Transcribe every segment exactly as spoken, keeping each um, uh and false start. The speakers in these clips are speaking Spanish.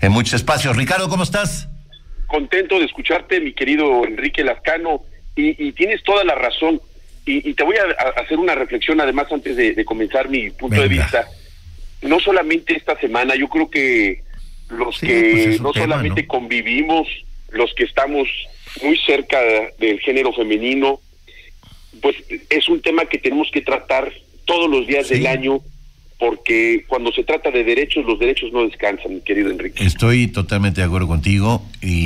en muchos espacios. Ricardo, ¿cómo estás? Contento de escucharte, mi querido Enrique Lascano, y, y tienes toda la razón. Y, y te voy a, a hacer una reflexión, además, antes de, de comenzar mi punto Venga. de vista. No solamente esta semana, yo creo que los sí, que pues no tema, solamente ¿no? convivimos, los que estamos muy cerca del género femenino, pues es un tema que tenemos que tratar todos los días sí. del año, porque cuando se trata de derechos, los derechos no descansan, mi querido Enrique. Estoy totalmente de acuerdo contigo,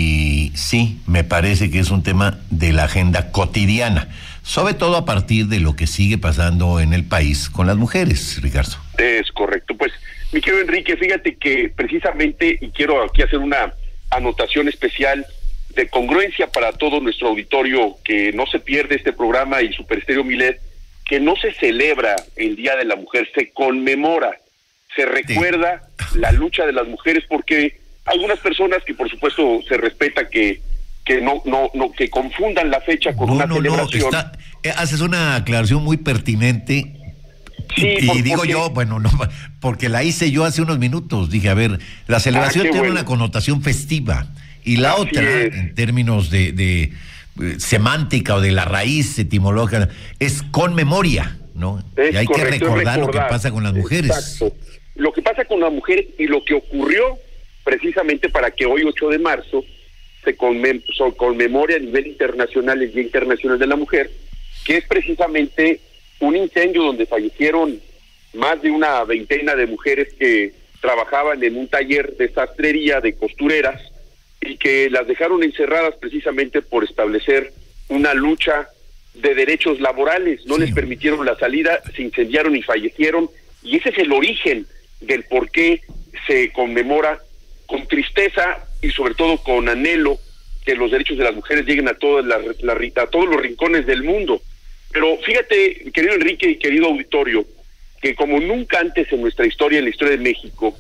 y sí, me parece que es un tema de la agenda cotidiana, sobre todo a partir de lo que sigue pasando en el país con las mujeres, Ricardo. Es correcto. Pues, mi querido Enrique, fíjate que precisamente, y quiero aquí hacer una anotación especial de congruencia para todo nuestro auditorio, que no se pierde este programa y Super Estéreo Milet, que no se celebra el Día de la Mujer, se conmemora, se recuerda sí. la lucha de las mujeres, porque algunas personas que por supuesto se respeta que que no no no que confundan la fecha con no, una no, celebración. No, está, eh, haces una aclaración muy pertinente. Sí, y, por, y digo porque, yo, bueno, no, porque la hice yo hace unos minutos, dije, a ver, la celebración ah, tiene bueno. una connotación festiva, y la Así otra, es. en términos de, de eh, semántica o de la raíz etimológica, es con memoria, ¿no? Es y hay correcto, que recordar, recordar lo que pasa con las mujeres. Exacto. Lo que pasa con las mujeres y lo que ocurrió precisamente para que hoy, ocho de marzo, se conmem conmemore a nivel internacional el Día Internacional de la Mujer, que es precisamente un incendio donde fallecieron más de una veintena de mujeres que trabajaban en un taller de sastrería, de costureras, y que las dejaron encerradas precisamente por establecer una lucha de derechos laborales. No sí. les permitieron la salida, se incendiaron y fallecieron, y ese es el origen del por qué se conmemora con tristeza y sobre todo con anhelo que los derechos de las mujeres lleguen a todas las, la, a todos los rincones del mundo. Pero fíjate, querido Enrique y querido auditorio, que como nunca antes en nuestra historia, en la historia de México,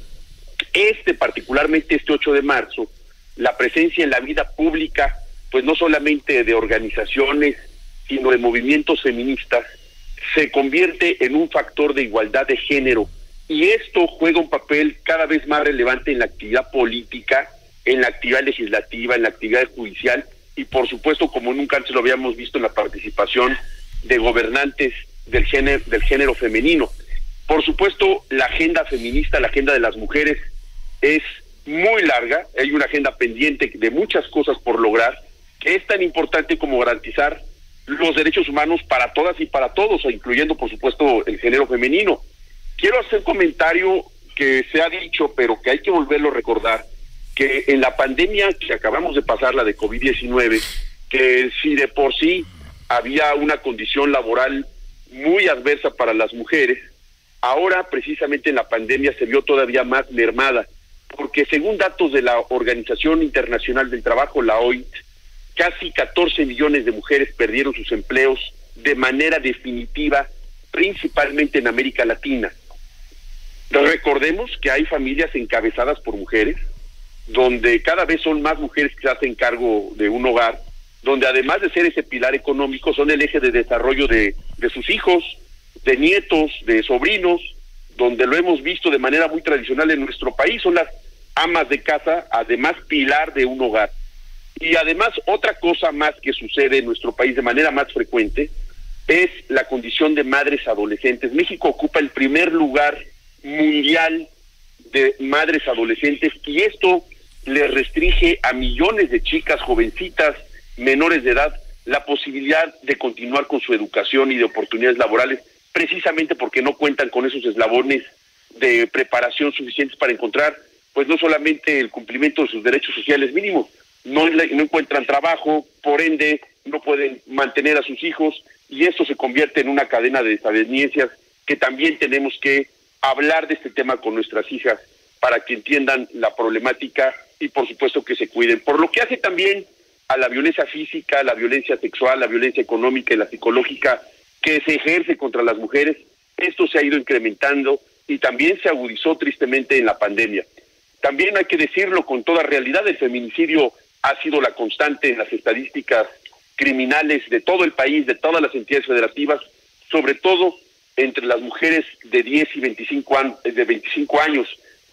este particularmente este ocho de marzo, la presencia en la vida pública, pues no solamente de organizaciones, sino de movimientos feministas, se convierte en un factor de igualdad de género, y esto juega un papel cada vez más relevante en la actividad política, en la actividad legislativa, en la actividad judicial, y por supuesto, como nunca antes lo habíamos visto, en la participación de gobernantes del género, del género femenino. Por supuesto, la agenda feminista, la agenda de las mujeres es muy larga, hay una agenda pendiente de muchas cosas por lograr, que es tan importante como garantizar los derechos humanos para todas y para todos, incluyendo por supuesto el género femenino. Quiero hacer un comentario que se ha dicho, pero que hay que volverlo a recordar, que en la pandemia que acabamos de pasar, la de COVID diecinueve, que si de por sí había una condición laboral muy adversa para las mujeres, ahora precisamente en la pandemia se vio todavía más mermada, porque según datos de la Organización Internacional del Trabajo, la O I T, casi catorce millones de mujeres perdieron sus empleos de manera definitiva, principalmente en América Latina. Recordemos que hay familias encabezadas por mujeres, donde cada vez son más mujeres que se hacen cargo de un hogar, donde además de ser ese pilar económico, son el eje de desarrollo de, de sus hijos, de nietos, de sobrinos, donde lo hemos visto de manera muy tradicional en nuestro país, son las amas de casa, además pilar de un hogar. Y además otra cosa más que sucede en nuestro país de manera más frecuente es la condición de madres adolescentes. México ocupa el primer lugar mundial de madres adolescentes, y esto le restringe a millones de chicas jovencitas menores de edad la posibilidad de continuar con su educación y de oportunidades laborales, precisamente porque no cuentan con esos eslabones de preparación suficientes para encontrar, pues no solamente el cumplimiento de sus derechos sociales mínimos, no, no encuentran trabajo, por ende no pueden mantener a sus hijos, y esto se convierte en una cadena de desavenencias que también tenemos que hablar de este tema con nuestras hijas para que entiendan la problemática y por supuesto que se cuiden. Por lo que hace también a la violencia física, la violencia sexual, la violencia económica y la psicológica que se ejerce contra las mujeres, esto se ha ido incrementando y también se agudizó tristemente en la pandemia. También hay que decirlo con toda realidad, el feminicidio ha sido la constante en las estadísticas criminales de todo el país, de todas las entidades federativas, sobre todo entre las mujeres de diez y veinticinco años,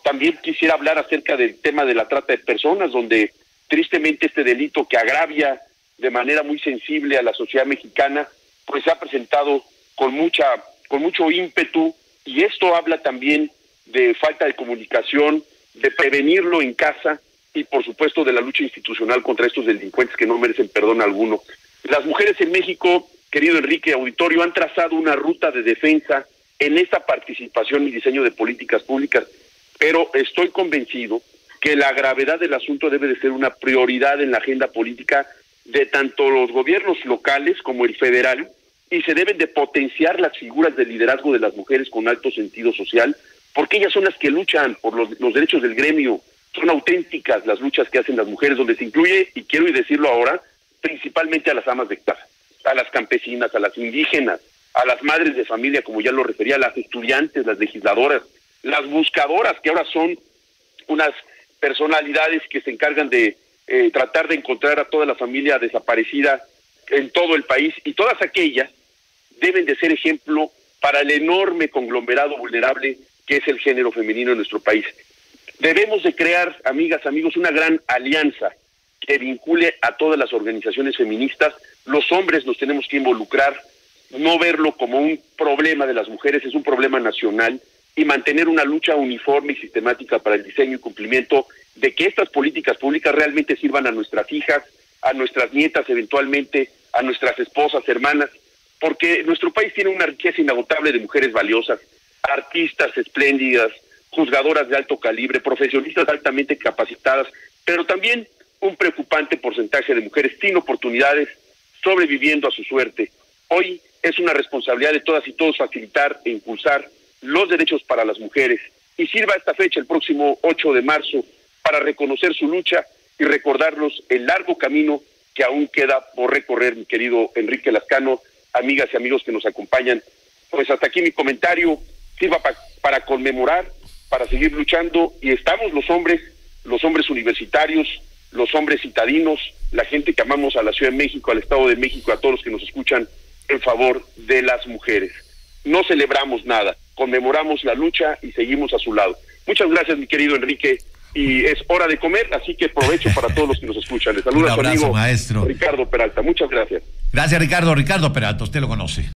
También quisiera hablar acerca del tema de la trata de personas, donde tristemente este delito que agravia de manera muy sensible a la sociedad mexicana, pues se ha presentado con mucha, con mucho ímpetu, y esto habla también de falta de comunicación, de prevenirlo en casa y por supuesto de la lucha institucional contra estos delincuentes que no merecen perdón alguno. Las mujeres en México, querido Enrique Auditorio, han trazado una ruta de defensa en esta participación y diseño de políticas públicas, pero estoy convencido que la gravedad del asunto debe de ser una prioridad en la agenda política de tanto los gobiernos locales como el federal, y se deben de potenciar las figuras de liderazgo de las mujeres con alto sentido social, porque ellas son las que luchan por los, los derechos del gremio. Son auténticas las luchas que hacen las mujeres, donde se incluye, y quiero decirlo ahora, principalmente a las amas de casa, a las campesinas, a las indígenas, a las madres de familia, como ya lo refería, a las estudiantes, las legisladoras, las buscadoras, que ahora son unas personalidades que se encargan de eh, tratar de encontrar a toda la familia desaparecida en todo el país, y todas aquellas deben de ser ejemplo para el enorme conglomerado vulnerable que es el género femenino en nuestro país. Debemos de crear, amigas, amigos, una gran alianza que vincule a todas las organizaciones feministas. Los hombres nos tenemos que involucrar, no verlo como un problema de las mujeres, es un problema nacional, y mantener una lucha uniforme y sistemática para el diseño y cumplimiento de que estas políticas públicas realmente sirvan a nuestras hijas, a nuestras nietas eventualmente, a nuestras esposas, hermanas, porque nuestro país tiene una riqueza inagotable de mujeres valiosas, artistas espléndidas, juzgadoras de alto calibre, profesionistas altamente capacitadas, pero también un preocupante porcentaje de mujeres sin oportunidades, sobreviviendo a su suerte. Hoy es una responsabilidad de todas y todos facilitar e impulsar los derechos para las mujeres, y sirva esta fecha, el próximo ocho de marzo, para reconocer su lucha y recordarnos el largo camino que aún queda por recorrer, mi querido Enrique Lascano, amigas y amigos que nos acompañan. Pues hasta aquí mi comentario, sirva pa para conmemorar, para seguir luchando, y estamos los hombres, los hombres universitarios, los hombres citadinos, la gente que amamos a la Ciudad de México, al Estado de México, a todos los que nos escuchan, en favor de las mujeres. No celebramos nada, conmemoramos la lucha y seguimos a su lado. Muchas gracias, mi querido Enrique, y es hora de comer, así que provecho para todos los que nos escuchan. Les saluda Un abrazo, su amigo maestro Ricardo Peralta. Muchas gracias. Gracias, Ricardo. Ricardo Peralta, usted lo conoce.